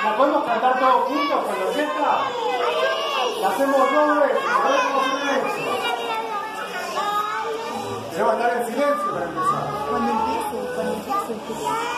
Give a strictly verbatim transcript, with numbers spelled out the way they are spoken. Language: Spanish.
¿La podemos cantar todos juntos con la orquesta? La hacemos dos veces, a ver cómo suena eso. Se va a estar en silencio para empezar. Cuando empiece, cuando empiece.